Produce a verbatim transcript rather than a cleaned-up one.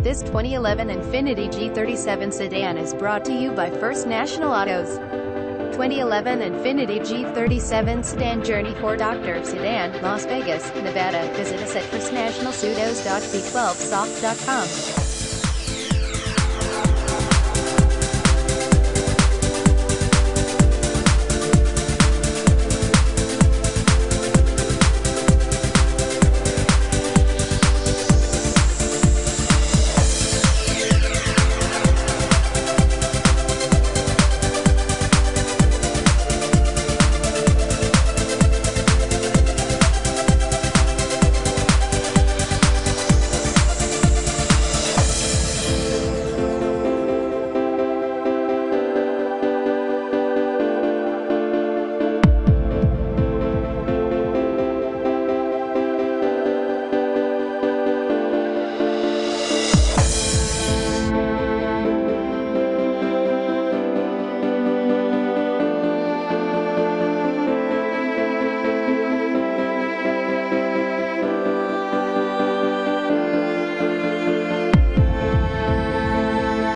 This twenty eleven Infiniti G thirty-seven Sedan is brought to you by First National Autos. twenty eleven Infiniti G thirty-seven Sedan Journey for Doctor Sedan, Las Vegas, Nevada. Visit us at first national autos dot b twelve soft dot com.